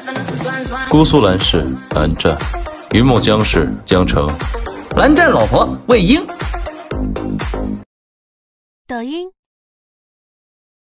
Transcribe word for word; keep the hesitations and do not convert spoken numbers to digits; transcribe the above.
姑苏蓝氏蓝湛，云梦江氏江澄，蓝湛老婆魏婴。 抖音。